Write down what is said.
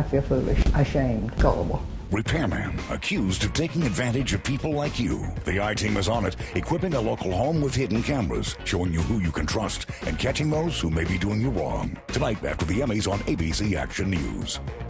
feel foolish, ashamed, gullible. Repairman, accused of taking advantage of people like you. The I-Team is on it, equipping a local home with hidden cameras, showing you who you can trust, and catching those who may be doing you wrong. Tonight after the Emmys on ABC Action News.